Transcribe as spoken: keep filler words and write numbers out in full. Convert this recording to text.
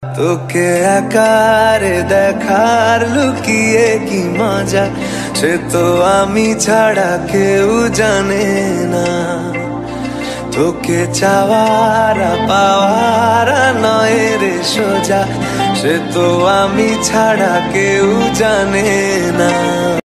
তোকে একারে দেখার লুকিয়ে কি মজা, সে তো আমি ছাড়া কেউ জানে না। তোকে চাওয়ারা পাওয়ারা নয় রে সোজা, সে তো আমি ছাড়া কেউ জানে না।